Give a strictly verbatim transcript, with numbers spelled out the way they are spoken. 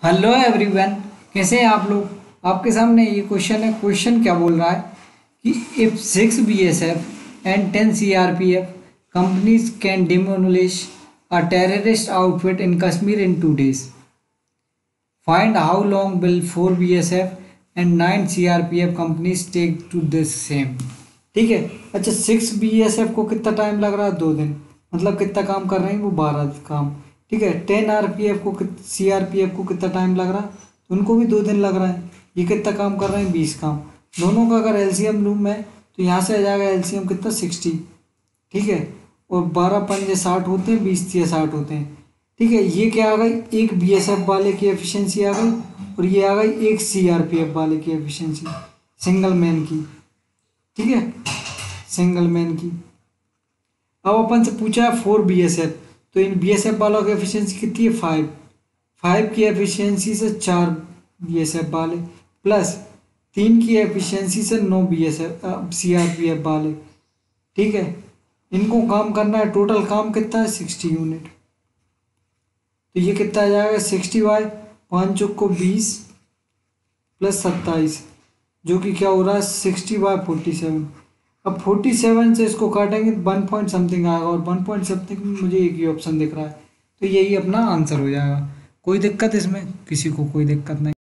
Hello everyone, कैसे हैं आप लोग। आपके सामने ये क्वेश्चन है। क्वेश्चन क्या बोल रहा है कि if six B S F and ten C R P F companies can demolish a terrorist outfit in Kashmir in two days, find how long will four B S F and nine C R P F companies take to this same. ठीक है। अच्छा, six B S F को कितना time लग रहा है? दो दिन। मतलब कितना काम कर रहे हैं वो? बारह काम। ठीक है। टेन आर पी एफ को सी आर पी एफ को कितना टाइम लग रहा है? तो उनको भी दो दिन लग रहा है। ये कितना काम कर रहे हैं? बीस काम। दोनों का अगर एलसीएम लूँ मैं तो यहाँ से आ जाएगा एलसीएम कितना? सिक्सटी। ठीक है। और बारह पंजे साठ होते हैं, बीस तिया साठ होते हैं। ठीक है। ये क्या आ गई? एक बी एस एफ वाले की एफिशिएंसी आ गई और ये आ गई एक सी आर पी एफ वाले की एफिशिएंसी, सिंगल मैन की। ठीक है, सिंगल मैन की। अब अपन से पूछा है फोर बी एस एफ, तो इन बी एस एफ वालों की एफिशिएंसी कितनी है? फाइव। फाइव की एफिशिएंसी से चार बी एस एफ वाले, प्लस तीन की एफिशिएंसी से नौ B S F C R P F वाले। ठीक है। इनको काम करना है। टोटल काम कितना है? Sixty unit. तो ये कितना आ जाएगा? सिक्सटी बाई पाँच चौक को बीस प्लस सत्ताईस, जो कि क्या हो रहा है? Sixty by forty seven. अब फोर्टी सेवन से इसको काटेंगे तो वन पॉइंट समथिंग आएगा, और वन पॉइंट समथिंग में मुझे एक ही ऑप्शन दिख रहा है, तो यही अपना आंसर हो जाएगा। कोई दिक्कत इसमें? किसी को कोई दिक्कत नहीं।